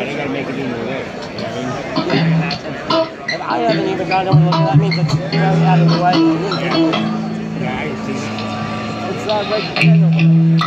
you gotta make it in your way. You know what I mean? If I haven't even got over there, that means it's very out of the way. Yeah, I see. It's right together.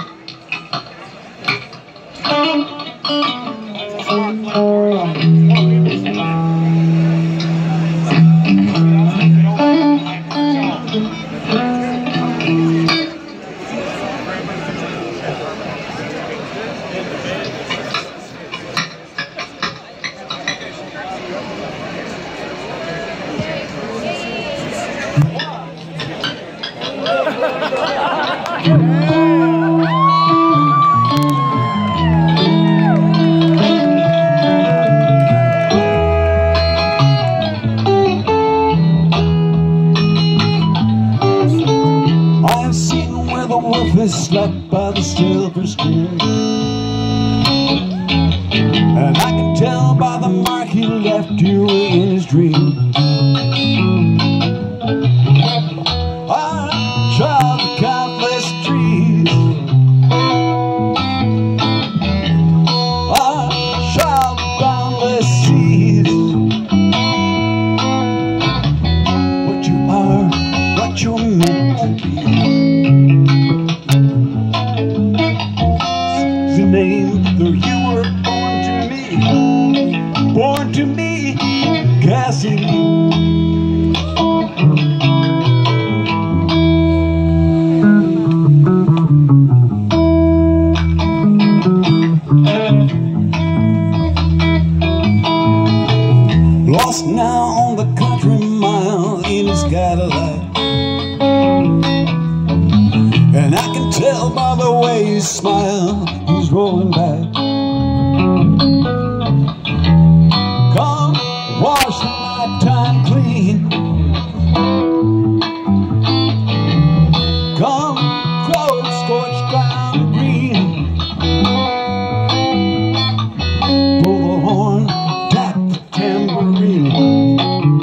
Slapped by the silver screen, and I can tell by the mark he left you in his dream. I trod the countless trees, I trod the boundless seas. What you are, what you're meant to be. Though you were born to me, Cassidy. Lost now on the country mile in his Cadillac, and I can tell by the way he smiles, he's rolling back. Come wash the nighttime clean, come grow the scorched ground green, blow the horn, tap the tambourine,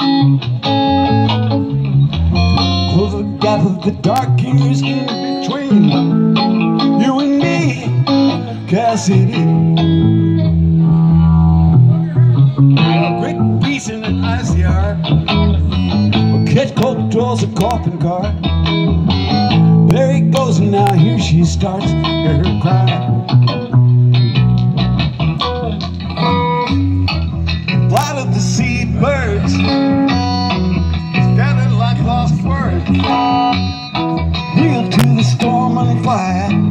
close the gap of the dark years in between you and me, Cassidy. Great peace in an ice yard, a catch cold draws a coffin cart. There he goes, and now here she starts, hear her cry. Flight of the seabirds, scattered like lost words, reel to the storm and fly.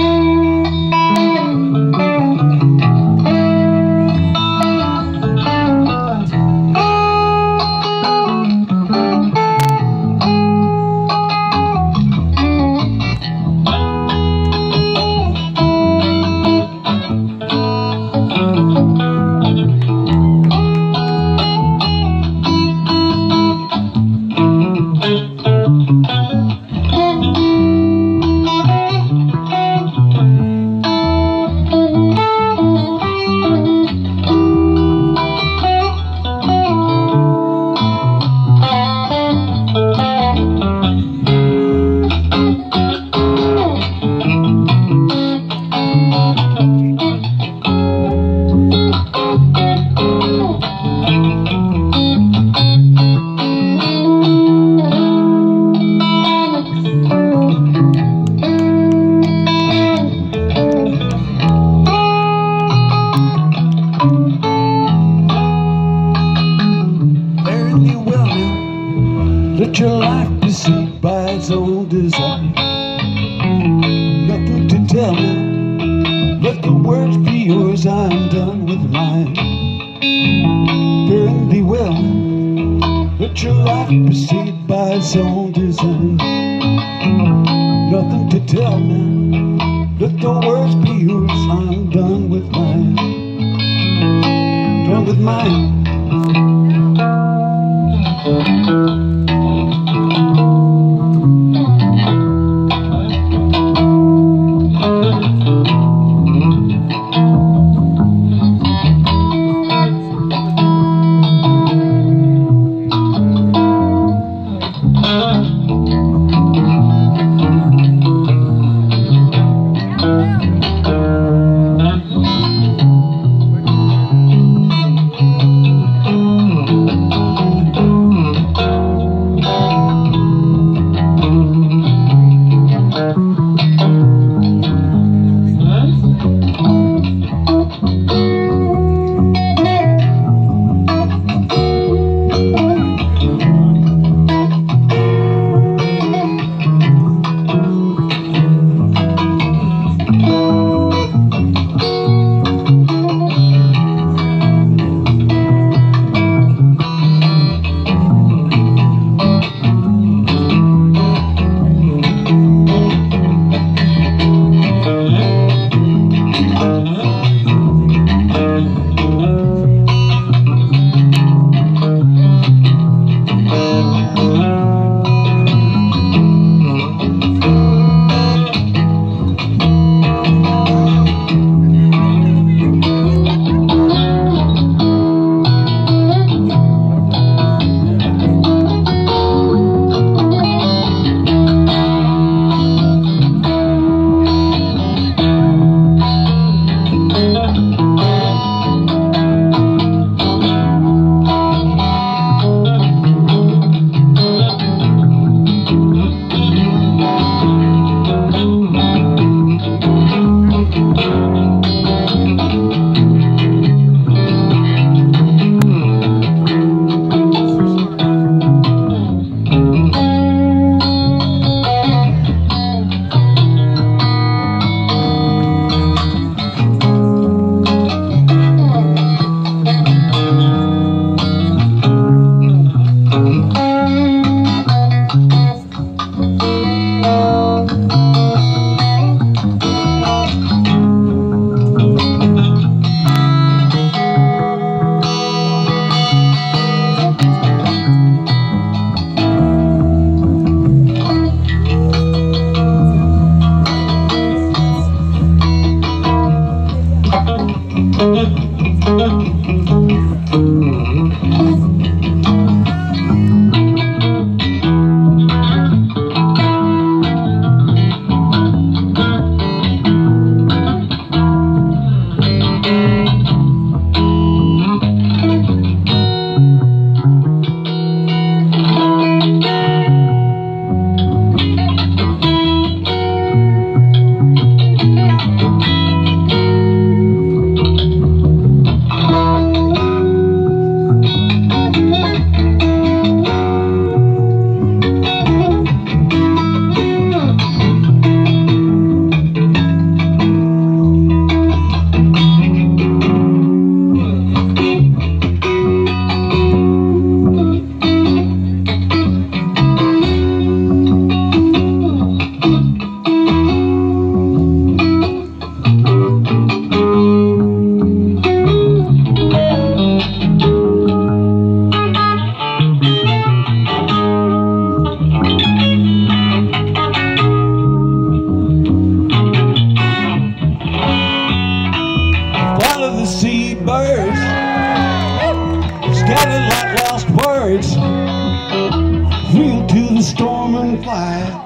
Let your life be shaped by its own design. Nothing to tell me, let the words be yours, I'm done with mine. Fare and thee well, let your life be shaped by its own design. Nothing to tell me, let the words be yours, I'm done with mine. Done with mine. Seabirds scattered like lost words, wheel to the storm and fly.